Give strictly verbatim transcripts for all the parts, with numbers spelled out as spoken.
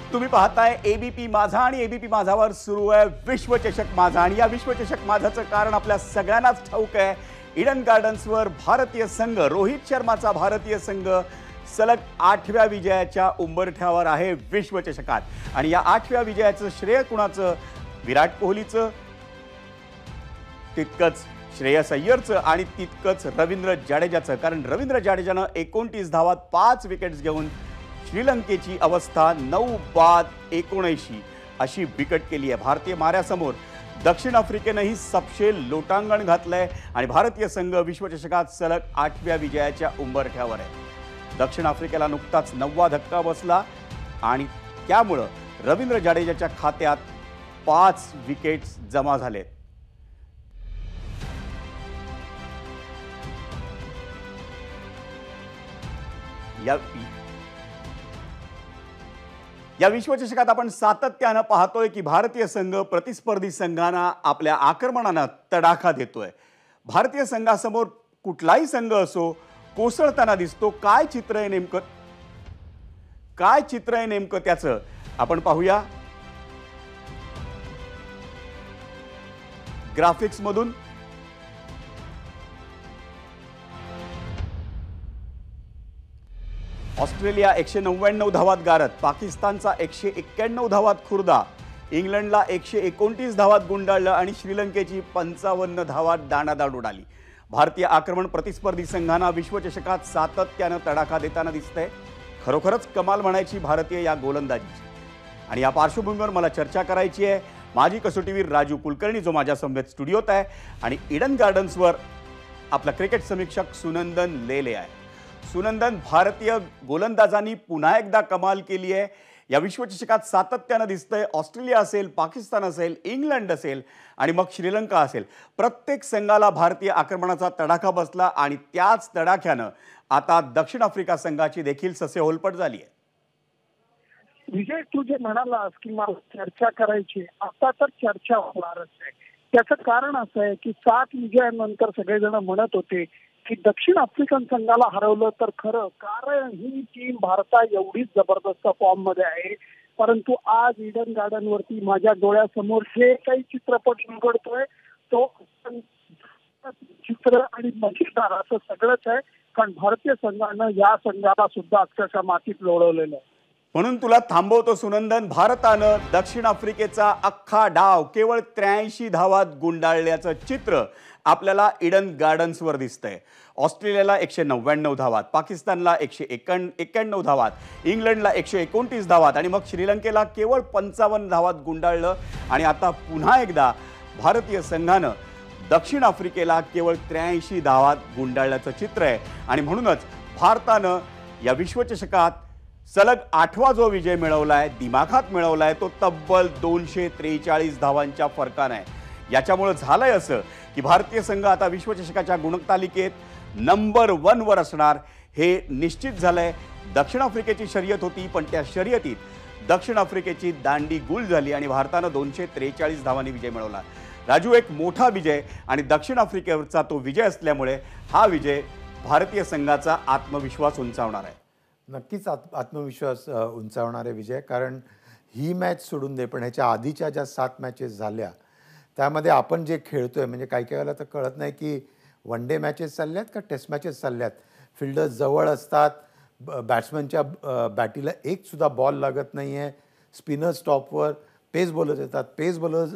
तुम्ही पाहताय एबीपी माझा आणि एबीपी माझावर सुरू आहे विश्वचषक माझा। आणि या विश्वचषक माझाचं कारण आपल्या सगळ्यांनाच ठाऊक आहे। ईडन गार्डन्सवर भारतीय संघ, रोहित शर्माचा भारतीय संघ सलग आठव्या विजयाच्या उंबरठ्यावर आहे विश्वचषकात। आणि या आठव्या विजयाचं श्रेय कुणाचं? विराट कोहलीचं, तितकंच श्रेयस अय्यरचं आणि तितकंच रवींद्र जाडेजाचं। कारण रवींद्र जाडेजानं एकोणतीस धावात पाच विकेट्स घेऊन श्रीलंकेची अवस्था नऊ बाद एकोणऐंशी अशी बिकट केली आहे। भारतीय माऱ्यासमोर दक्षिण आफ्रिकेनंही सपशेल लोटांगण घातलंय आणि भारतीय संघ विश्वचषकात सलग आठव्या विजयाच्या उंबरठ्यावर आहे। दक्षिण आफ्रिकेला नुकताच नववा धक्का बसला आणि त्यामुळे रवींद्र जाडेजाच्या खात्यात पाच विकेट्स जमा झालेत। या या विश्वचषकात आपण सातत्यानं पाहतोय की भारतीय संघ प्रतिस्पर्धी संघांना आपल्या आक्रमणानं तडाखा देतोय। भारतीय संघासमोर कुठलाही संघ असो कोसळताना दिसतो। काय चित्र आहे नेमकं काय चित्र आहे नेमकं त्याचं आपण पाहूया ग्राफिक्स मधून। ऑस्ट्रेलिया एकशे नव्याण्णव धावात गारत, पाकिस्तानचा एकशे एक्क्याण्णव धावात खुर्दा, इंग्लंडला एकशे एकोणतीस धावात गुंडाळलं आणि श्रीलंकेची पंचावन्न धावात दाणादाण उडाली। भारतीय आक्रमण प्रतिस्पर्धी संघांना विश्वचषकात सातत्यानं तडाखा देताना दिसतंय। खरोखरच कमाल म्हणायची भारतीय या गोलंदाजीची। आणि या पार्श्वभूमीवर मला चर्चा करायची आहे माजी कसोटीवीर राजू कुलकर्णी जो माझ्या समवेत स्टुडिओत आहे आणि ईडन गार्डन्सवर आपला क्रिकेट समीक्षक सुनंदन लेले आहे। सुनंदन, भारतीय गोलंदाजांनी पुन्हा एकदा कमाल केली आहे। या विश्वचषकात सातत्यानं दिसतंय ऑस्ट्रेलिया असेल, पाकिस्तान असेल, इंग्लंड असेल आणि मग श्रीलंका असेल, प्रत्येक संघाला भारतीय आक्रमणाचा तडाखा बसला आणि त्याच तडाख्यानं आता दक्षिण आफ्रिका संघाची देखील ससेहोलपट झाली आहे। विजय, तू जे म्हणालास की मला चर्चा करायची, आता तर चर्चा होणारच आहे। त्याचं कारण असं आहे की सात विजयानंतर सगळेजण म्हणत होते की दक्षिण आफ्रिकन संघाला हरवलं तर खरं, कारण ही टीम भारता एवढीच जबरदस्त फॉर्म मध्ये आहे। परंतु आज ईडन गार्डन वरती माझ्या डोळ्यासमोर जे काही चित्रपट उघडतोय तो चित्र आणि मजेदार असं सगळंच आहे। कारण भारतीय संघानं या संघाला सुद्धा अक्षरशः मातीत लोळवलेलं आहे। म्हणून तुला थांबवतो सुनंदन। भारतानं दक्षिण आफ्रिकेचा अख्खा डाव केवळ त्र्याऐंशी धावात गुंडाळल्याचं चित्र आपल्याला ईडन गार्डन्सवर दिसतंय। ऑस्ट्रेलियाला एकशे नव्याण्णव धावात, पाकिस्तानला एकशे एक्क्याण्णव धावात, इंग्लंडला एकशे एकोणतीस धावात आणि मग श्रीलंकेला केवळ पंचावन्न धावात गुंडाळलं। आणि आता पुन्हा एकदा भारतीय संघानं दक्षिण आफ्रिकेला केवळ त्र्याऐंशी धावात गुंडाळल्याचं चित्र आहे। आणि म्हणूनच भारतानं या विश्वचषकात सलग आठवा जो विजय मिळवलाय, दिमाखात मिळवलाय, तो तब्बल दोनशे त्रेचाळीस धावांच्या फरकाने आहे। याच्यामुळे झालंय असं की भारतीय संघ आता विश्वचषकाच्या गुणतालिकेत नंबर वन वर असणार हे निश्चित झालंय। दक्षिण आफ्रिकेची शर्यत होती पण त्या शर्यतीत दक्षिण आफ्रिकेची दांडी गुल झाली आणि भारतानं दोनशे त्रेचाळीस धावांनी विजय मिळवला। राजू, एक मोठा विजय आणि दक्षिण आफ्रिकेवरचा तो विजय असल्यामुळे हा विजय भारतीय संघाचा आत्मविश्वास उंचावणार आहे। नक्कीच आत्मविश्वास उंचावणारे विजय, कारण ही मॅच सोडून दे पण ह्याच्या आधीच्या ज्या सात मॅचेस झाल्या त्यामध्ये आपण जे खेळतोय म्हणजे काही काही वेळेला तर कळत नाही की वन डे मॅचेस चालल्यात का टेस्ट मॅचेस चालल्यात। फिल्डर्स जवळ असतात, बॅट्समनच्या बॅटीला एक सुद्धा बॉल लागत नाही आहे, स्पिनर्स टॉपवर, पेस बॉलर्स येतात, पेस बॉलर्स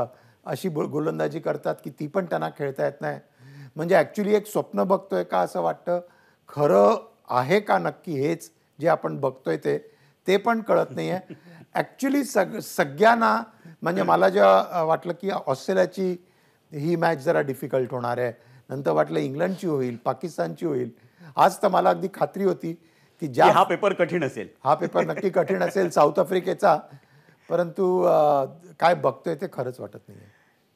अशी गोलंदाजी करतात की ती पण त्यांना खेळता येत नाही। म्हणजे ॲक्च्युली एक स्वप्न बघतोय का असं वाटतं, खरं आहे का नक्की हेच जे आपण बघतोय ते ते पण कळत नाही आहे ॲक्च्युली। सग सगळ्यांना म्हणजे मला जेव्हा वाटलं की ऑस्ट्रेलियाची ही मॅच जरा डिफिकल्ट होणार आहे, नंतर वाटलं इंग्लंडची होईल, पाकिस्तानची होईल, आज तर मला अगदी खात्री होती की ज्या हा पेपर कठीण असेल, हा पेपर नक्की कठीण असेल साऊथ आफ्रिकेचा, परंतु काय बघतोय ते खरंच वाटत नाही आहे।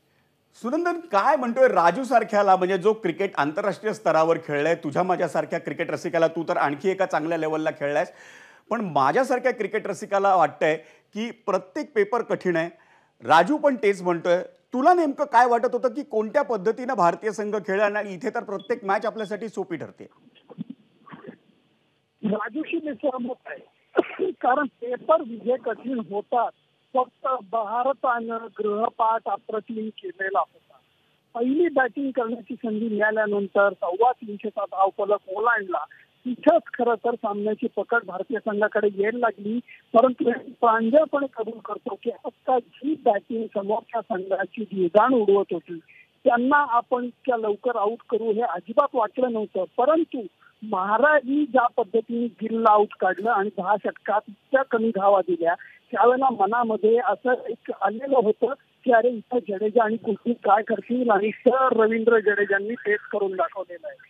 सुनंदन, काय म्हणतोय राजू सारख्याला, म्हणजे जो क्रिकेट आंतरराष्ट्रीय स्तरावर खेळलाय, तुझ्या माझ्यासारख्या क्रिकेट रसिकाला, तू तर आणखी एका चांगल्या लेवलला खेळलायस, पण माझ्यासारख्या क्रिकेट रसिकाला वाटतंय की प्रत्येक पेपर कठीण आहे। राजू पण तेच म्हणतोय। तुला नेमकं काय वाटत होतं की कोणत्या पद्धतीने भारतीय संघ खेळला आणि इथे तर प्रत्येक मॅच आपल्यासाठी सोपी ठरते? राजूशी मी सहमत आहे। कारण पेपर विजय कठीण होतात. फक्त भारतानं गृहपाठ अप्रतिम केलेला होता. पहिली बॅटिंग करण्याची संधी मिळाल्यानंतर सव्वा तीनशेचा धावफलक ओलांडला. तिथंच खरं तर सामन्याची पकड भारतीय संघाकडे यायला लागली. परंतु प्रांजळपणे कबूल करतो की आता जी बॅटिंग समोरच्या संघाची धिगाण उडवत होती त्यांना आपण इतक्या लवकर आउट करू हे अजिबात वाटलं नव्हतं. परंतु महाराजनी ज्या पद्धतीने गिलला आउट काढलं आणि दहा षटकात इतक्या कमी धावा दिल्या त्यावेळेला मनामध्ये असं एक आलेलं होतं की अरे इथं जडेजा आणि कुलदीप काय करतील आणि सर रवींद्र जडेजांनी तेच करून दाखवलेलं आहे.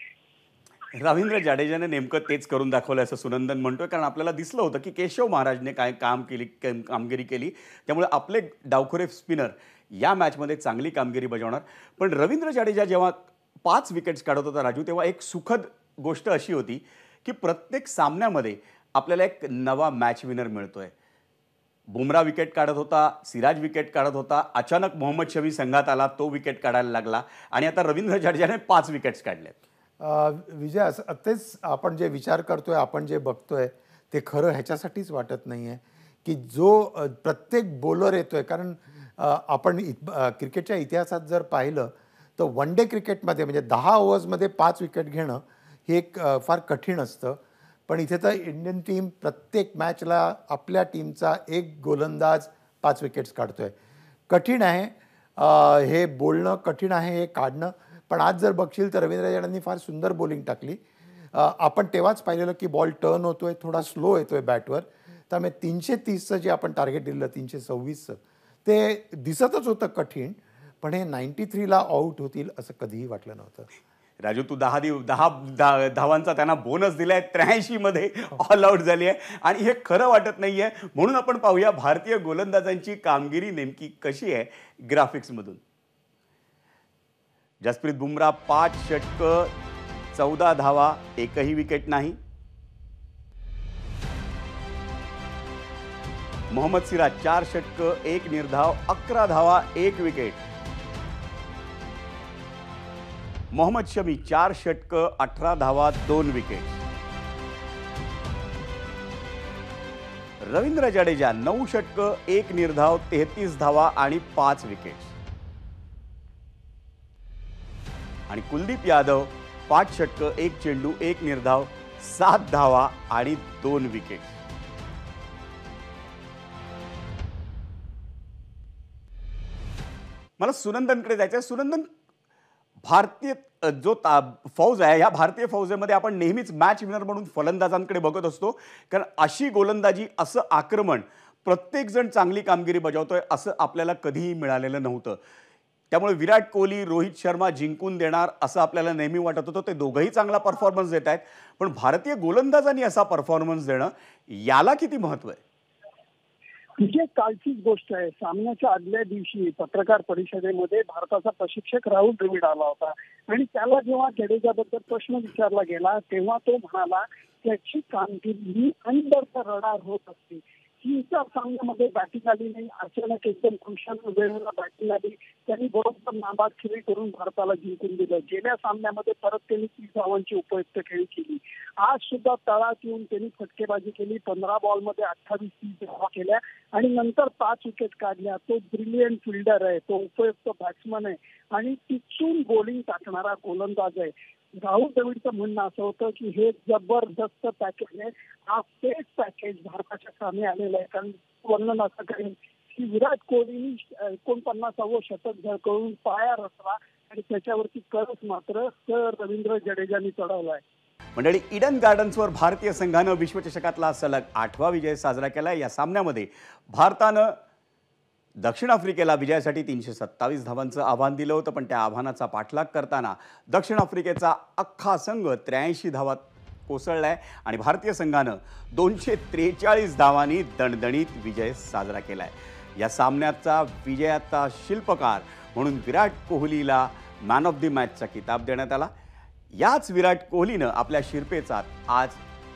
रवींद्र जाडेजाने नेमकं तेच करून दाखवलं असं सुनंदन म्हणतोय, कारण आपल्याला दिसलं होतं की केशव महाराजने काय काम केली कामगिरी केली, त्यामुळे आपले डावखुरे स्पिनर या मॅचमध्ये चांगली कामगिरी बजावणार. पण रवींद्र जाडेजा जेव्हा पाच विकेट्स काढत होता राजू, तेव्हा एक सुखद गोष्ट अशी होती की प्रत्येक सामन्यामध्ये आपल्याला एक नवा मॅच विनर मिळतोय. बुमरा विकेट काढत होता, सिराज विकेट काढत होता, अचानक मोहम्मद शमी संघात आला, तो विकेट काढायला लागला आणि आता रवींद्र जाडेजाने पाच विकेट्स काढले. विजय, असं तेच आपण जे विचार करतोय, आपण जे बघतोय ते खरं ह्याच्यासाठीच वाटत नाही आहे की जो प्रत्येक बॉलर येतोय. कारण आपण क्रिकेटच्या इतिहासात जर पाहिलं तर वन डे क्रिकेटमध्ये म्हणजे दहा ओव्हर्समध्ये पाच विकेट घेणं हे एक फार कठीण असतं. पण इथे तर इंडियन टीम प्रत्येक मॅचला आपल्या टीमचा एक गोलंदाज पाच विकेट्स काढतोय. कठीण आहे हे बोलणं, कठीण आहे हे काढणं. पण आज जर बघशील तर रवींद्र जाडेजांनी फार सुंदर बॉलिंग टाकली. आपण तेव्हाच पाहिलेलं की बॉल टर्न होतोय, थोडा स्लो येतोय बॅटवर. त्यामुळे तीनशे तीसचं जे आपण टार्गेट दिलेलं तीनशे सव्वीसचं ते दिसतच होतं कठीण, पण हे नाईन्टी थ्रीला आऊट होतील असं कधीही वाटलं नव्हतं. राजू, तू दहा दिव दहा दहा धावांचा त्यांना बोनस दिलाय, त्र्याऐंशी मध्ये ऑल आऊट झाली आहे आणि हे खरं वाटत नाहीये. म्हणून आपण पाहूया भारतीय गोलंदाजांची कामगिरी नेमकी कशी आहे ग्राफिक्समधून. जसप्रीत बुमराह पाच षटकं, चौदा धावा, एकही विकेट नाही. मोहम्मद सिराज चार षटकं, एक निर्धाव, अकरा धावा, एक विकेट. मोहम्मद शमी चार षटकं, अठरा धावा, दोन विकेट. रवींद्र जाडेजा नऊ षटकं, एक निर्धाव, तेहतीस धावा आणि पाच विकेट. आणि कुलदीप यादव पाच षटकं, एक चेंडू, एक निर्धाव, सात धावा आणि दोन विकेट. मला सुनंदनकडे जायचं आहे. सुनंदन, भारतीय जो ता फौज आहे या भारतीय फौजेमध्ये आपण नेहमीच मॅच विनर म्हणून फलंदाजांकडे बघत असतो, कारण अशी गोलंदाजी, असं आक्रमण प्रत्येकजण चांगली कामगिरी बजावतोय असं आपल्याला कधीही मिळालेलं नव्हतं. त्यामुळे विराट कोहली, रोहित शर्मा जिंकून देणार असं आपल्याला नेहमी वाटत होतं. ते दोघंही चांगला परफॉर्मन्स देत आहेत, पण भारतीय गोलंदाजांनी असा परफॉर्मन्स देणं याला किती महत्त्व आहे? तिथे कालचीच गोष्ट आहे. सामन्याच्या आदल्या दिवशी पत्रकार परिषदेमध्ये भारताचा प्रशिक्षक राहुल द्रविड आला होता आणि त्याला जेव्हा जडेजाबद्दल प्रश्न विचारला गेला तेव्हा तो म्हणाला त्याची कामगिरी ही अंडर द रडार होत असते. तीनच्या सामन्यामध्ये बॅटिंग आली नाही, अचानक एकदम खुशाल वेळेला बॅटिंग आली, त्यांनी बरोबर नाबाद खेळी करून भारताला जिंकून दिलं. गेल्या सामन्यामध्ये परत त्यांनी तीस धावांची उपयुक्त खेळी केली. आज सुद्धा तळात येऊन त्यांनी फटकेबाजी केली, पंधरा बॉलमध्ये अठ्ठावीस तीस धावा केल्या आणि नंतर पाच विकेट काढल्या. तो ब्रिलियंट फिल्डर आहे, तो उपयुक्त बॅट्समन आहे आणि तिथून बॉलिंग टाकणारा गोलंदाज आहे. राहुल द्रविडचं म्हणणं असं होतं की हे जबरदस्त पॅकेज आहे. हा तेच पॅकेज भारताच्या सामने आलेलं आहे. कारण वर्णन असं करेल की विराट कोहलीने एकोणपन्नासावं शतक झळकवून पाया रचला आणि त्याच्यावरती कळस मात्र सर रवींद्र जडेजांनी चढवलाय. मंडळी, ईडन गार्डन्सवर भारतीय संघानं विश्वचषकातला सलग आठवा विजय साजरा केला. या सामन्यामध्ये भारतानं दक्षिण आफ्रिकेला विजयासाठी तीनशे सत्तावीस धावांचं आव्हान दिलं होतं, पण त्या आव्हानाचा पाठलाग करताना दक्षिण आफ्रिकेचा अख्खा संघ त्र्याऐंशी धावात कोसळलाय आणि भारतीय संघानं दोनशे त्रेचाळीस धावांनी दणदणीत विजय साजरा केलाय. या सामन्याचा विजयाचा शिल्पकार म्हणून विराट कोहलीला मॅन ऑफ द मॅचचा किताब देण्यात आला. याच विराट कोहलीनं आपल्या शिरपेचात आज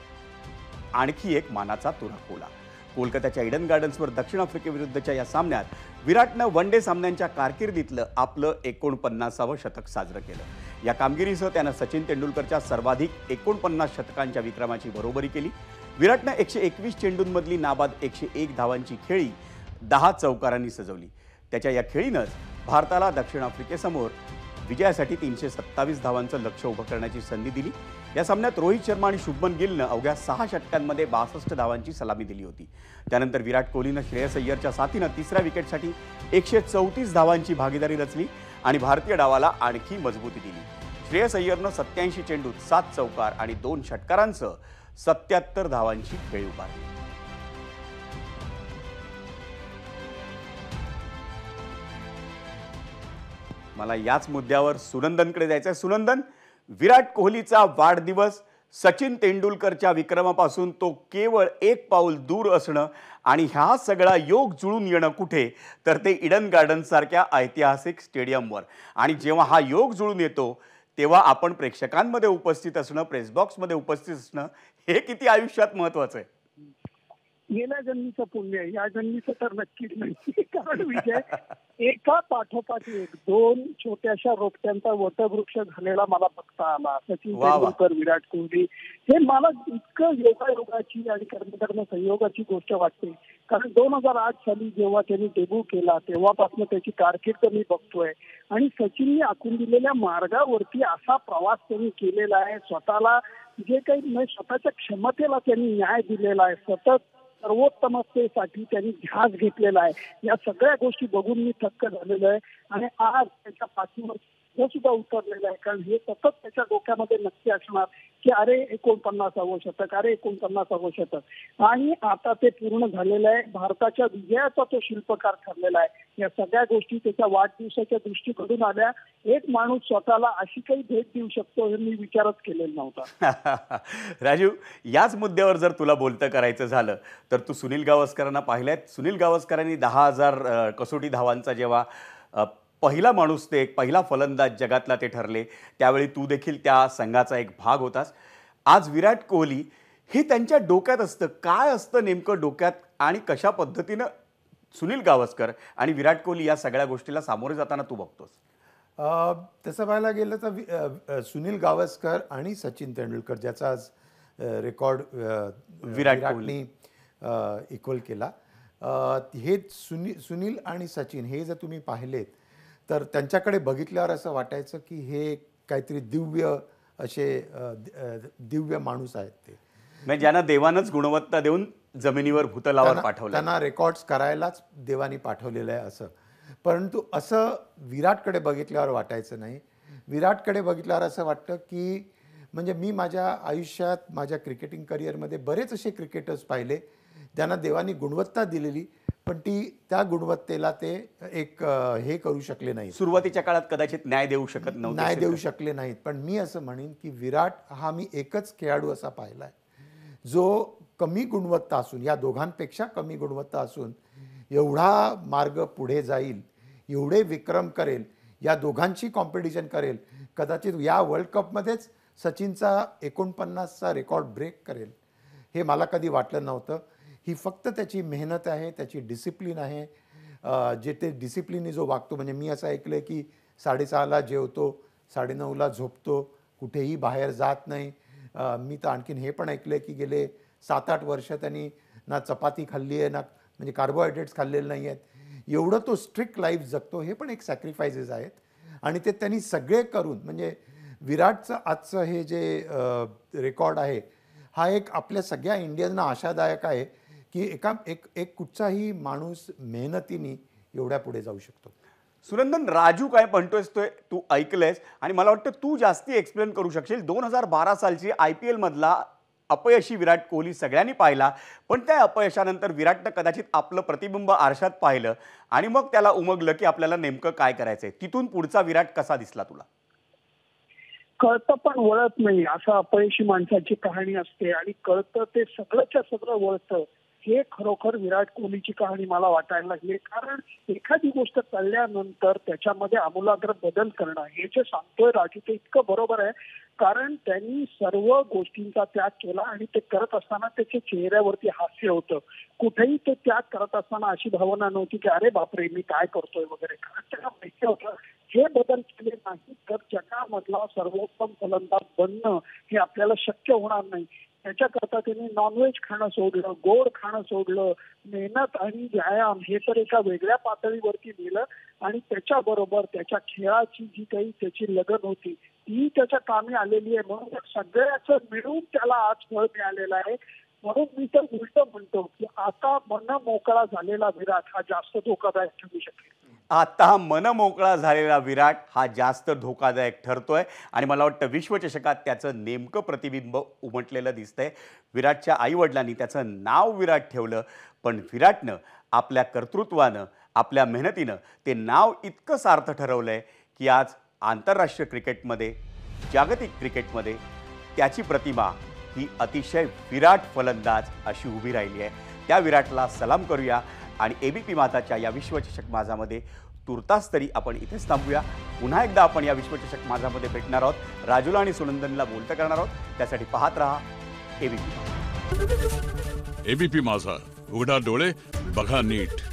आणखी एक मानाचा तुरा खोवला. कोलकात्याच्या ईडन गार्डन्सवर दक्षिण आफ्रिकेविरुद्धच्या या सामन्यात विराटनं वन डे सामन्यांच्या कारकिर्दीतलं आपलं एकोणपन्नासावं शतक साजरं केलं. या कामगिरीसह त्यानं सचिन तेंडुलकरच्या सर्वाधिक एकोणपन्नास शतकांच्या विक्रमाची बरोबरी केली. विराटनं एकशे एकवीस चेंडूंमधली नाबाद एकशे एक धावांची खेळी दहा चौकारांनी सजवली. त्याच्या या खेळीनंच भारताला दक्षिण आफ्रिकेसमोर विजयासाठी तीनशे सत्तावीस धावांचं लक्ष्य उभं करण्याची संधी दिली. या सामन्यात रोहित शर्मा आणि शुभमन गिलनं अवघ्या सहा षटकांमध्ये बासष्ट धावांची सलामी दिली होती. त्यानंतर विराट कोहलीनं श्रेयस अय्यरच्या साथीनं तिसऱ्या विकेटसाठी एकशे चौतीस धावांची भागीदारी रचली आणि भारतीय डावाला आणखी मजबूती दिली. श्रेयस अय्यरनं सत्याऐंशी चेंडूत सात चौकार आणि दोन षटकारांसह सत्याहत्तर धावांची खेळी उभारली. मला याच मुद्द्यावर सुनंदनकडे जायचंय. सुनंदन, विराट कोहलीचा वाढदिवस सचिन तेंडुलकरच्या विक्रमापासून तो केवळ एक पाऊल दूर असणं आणि हा सगळा योग जुळून येणं कुठे, तर ते इडन गार्डन सारख्या ऐतिहासिक स्टेडियमवर. आणि जेव्हा हा योग जुळून येतो तेव्हा आपण प्रेक्षकांमध्ये उपस्थित असणं, प्रेस बॉक्समध्ये उपस्थित असणं हे किती आयुष्यात महत्वाचं आहे. गेल्या जन्मीचं पुण्य आहे, या जन्मीचं तर नक्कीच नाही. कारण विजय एका पाठोपाठ एक दोन छोट्याशा रोपट्यांचा वटवृक्ष झालेला मला बघता आला. सचिन तेंडुलकर, विराट कोहली, हे मला इतकं योगायोगाची आणि कर्मकर्म संयोगाची गोष्ट वाटते. कारण दोन हजार आठ साली जेव्हा त्यांनी डेब्यू केला तेव्हापासून त्याची कारकीर्द मी बघतोय आणि सचिनने आखून दिलेल्या मार्गावरती असा प्रवास त्यांनी केलेला आहे. स्वतःला जे काही स्वतःच्या क्षमतेला त्यांनी न्याय दिलेला आहे, सतत सर्वोत्तमतेसाठी त्यांनी ध्यास घेतलेला आहे. या सगळ्या गोष्टी बघून मी थक्क झालेलो आहे आणि आज त्याच्या पाठीवर सुद्धा उतरलेलं आहे. कारण हे सतत त्याच्या डोक्यामध्ये नक्की असणार की अरे एकोणपन्नासावं शतक, अरे एकोणपन्नासावं शतक, आणि आता ते पूर्ण झालेलं आहे. भारताच्या विजयाचा तो शिल्पकार ठरलेला आहे. या सगळ्या गोष्टी त्याच्या वाढदिवसाच्या दृष्टीकडून आल्या. एक माणूस स्वतःला अशी काही भेट देऊ शकतो हे मी विचारच केलेला नव्हता. राजू, याच मुद्द्यावर जर तुला बोलतं करायचं झालं तर तू सुनील गावस्करांना पाहिलंय. सुनील गावस्करांनी दहा हजार कसोटी धावांचा जेव्हा पहिला माणूस, ते एक पहिला फलंदाज जगातला ते ठरले, त्यावेळी तू देखील त्या संघाचा एक भाग होतास. आज विराट कोहली हे त्यांच्या डोक्यात असतं. काय असतं नेमकं डोक्यात आणि कशा पद्धतीनं सुनील गावस्कर आणि विराट कोहली या सगळ्या गोष्टीला सामोरे जाताना तू बघतोस? तसं पाहायला गेलं तर सुनील गावस्कर आणि सचिन तेंडुलकर, ज्याचा आज रेकॉर्ड विराट कोहली इक्वल केला, हे सुनील सुनील आणि सचिन हे जर तुम्ही पाहिलेत तर त्यांच्याकडे बघितल्यावर असं वाटायचं की हे काहीतरी दिव्य असे दिव्य माणूस आहेत. ते म्हणजे ज्यांना देवानंच गुणवत्ता देऊन जमिनीवर भूतलावर पाठवलं, त्यांना रेकॉर्ड्स करायलाच देवानी पाठवलेलं आहे असं. परंतु असं विराटकडे बघितल्यावर वाटायचं नाही. विराटकडे बघितल्यावर असं वाटतं की म्हणजे मी माझ्या आयुष्यात, माझ्या क्रिकेटिंग करिअरमध्ये बरेच असे क्रिकेटर्स पाहिले ज्यांना देवानी गुणवत्ता दिलेली, पण ती त्या गुणवत्तेला ते एक हे करू शकले नाही. सुरुवातीच्या काळात कदाचित न्याय देऊ शकत नव्हते, न्याय देऊ शकले नाहीत. पण मी असं म्हणेन की विराट हा मी एकच खेळाडू असा पाहिला आहे जो कमी गुणवत्ता असून, या दोघांपेक्षा कमी गुणवत्ता असून एवढा मार्ग पुढे जाईल, एवढे विक्रम करेल, या दोघांची कॉम्पिटिशन करेल. कदाचित या वर्ल्ड कपमध्येच सचिनचा एकोणपन्नासचा रेकॉर्ड ब्रेक करेल हे मला कधी वाटलं नव्हतं. ही फक्त त्याची मेहनत आहे, त्याची डिसिप्लिन आहे. जे ते डिसिप्लिनने जो वागतो, म्हणजे मी असं ऐकलं आहे की साडेसहाला जेवतो, साडेनऊला झोपतो, कुठेही बाहेर जात नाही. मी तर आणखीन हे पण ऐकलं आहे की गेले सात आठ वर्ष त्यांनी ना चपाती खाल्ली आहे, ना म्हणजे कार्बोहायड्रेट्स खाल्लेले नाही आहेत. एवढं तो स्ट्रिक्ट लाईफ जगतो. हे पण एक सॅक्रिफायसेस आहेत आणि ते त्यांनी सगळे करून, म्हणजे विराटचं आजचं हे जे रेकॉर्ड आहे हा एक आपल्या सगळ्या इंडियनना आशादायक आहे की एका एक एक कुठचाही माणूस मेहनतीने एवढ्या पुढे जाऊ शकतो. सुनंदन, राजू काय म्हणतोयस तो तू ऐकलंयस आणि मला वाटतं तू जास्ती एक्सप्लेन करू शकशील. दोन हजार बारा सालची आय पी एल मधला अपयशी विराट कोहली सगळ्यांनी पाहिला, पण त्या अपयशानंतर विराटनं कदाचित आपलं प्रतिबिंब आरशात पाहिलं आणि मग त्याला उमगलं की आपल्याला नेमकं काय करायचंय. तिथून पुढचा विराट कसा दिसला तुला? कळतं पण वळत नाही, असं अपयशी माणसाची कहाणी असते. आणि कळतं ते सगळंच्या सगळं वळतं, हे खरोखर विराट कोहलीची कहाणी मला वाटायला लागली. कारण एखादी गोष्ट कळल्यानंतर त्याच्यामध्ये आमूलाग्र बदल करणं, हे जे सांगतोय राजू ते इतकं बरोबर आहे. कारण त्यांनी सर्व गोष्टींचा त्याग केला आणि ते करत असताना त्याच्या चेहऱ्यावरती हास्य होतं. कुठेही ते त्याग करत असताना अशी भावना नव्हती की अरे बापरे मी काय करतोय वगैरे. कारण त्याला माहिती होतं हे बदल केले नाही तर जगामधला सर्वोत्तम फलंदाज बनणं हे आपल्याला शक्य होणार नाही. त्याच्याकरता त्यांनी नॉनव्हेज खाणं सोडलं, गोड खाणं सोडलं, मेहनत आणि व्यायाम हे तर एका वेगळ्या पातळीवरती नेलं आणि त्याच्याबरोबर त्याच्या खेळाची जी काही त्याची लगन होती ती त्याच्या कामी आलेली आहे. म्हणून सगळ्याचं मिळून त्याला आज फळ मिळालेलं आहे. म्हणून मी तर उलट म्हणतो की आता मन मोकळा झालेला विराट हा जास्त धोकादायक ठरू शकेल. आता मनमोकळा झालेला विराट हा जास्त धोकादायक ठरतोय आणि मला वाटतं विश्वचषकात त्याचं नेमकं प्रतिबिंब उमटलेलं दिसतंय. विराटच्या आईवडिलांनी त्याचं नाव विराट ठेवलं, पण विराटनं आपल्या कर्तृत्वानं, आपल्या मेहनतीनं ते नाव इतकं सार्थ ठरवलंय की आज आंतरराष्ट्रीय क्रिकेटमध्ये, जागतिक क्रिकेटमध्ये त्याची प्रतिमा ही अतिशय विराट फलंदाज अशी उभी राहिली आहे. त्या विराटला सलाम करूया आणि एबीपी माझाच्या या विश्वचषक माझामध्ये तुर्तास तरी आपण इथेच थांबूया. पुन्हा एकदा आपण या विश्वचषक माझामध्ये भेटणार आहोत. राजूला आणि सुनंदनला बोलतं करणार आहोत. त्यासाठी पाहत रहा एबीपी. एबीपी माझा, उघडा डोळे बघा नीट.